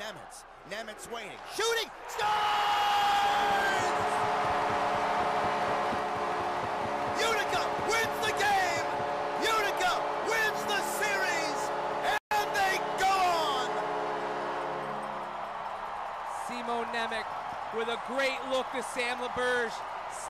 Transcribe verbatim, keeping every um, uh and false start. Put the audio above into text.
Comets. Nemitz waiting, shooting, scores! Utica wins the game! Utica wins the series! And they go on! Simon Nemec with a great look to Sam Laberge.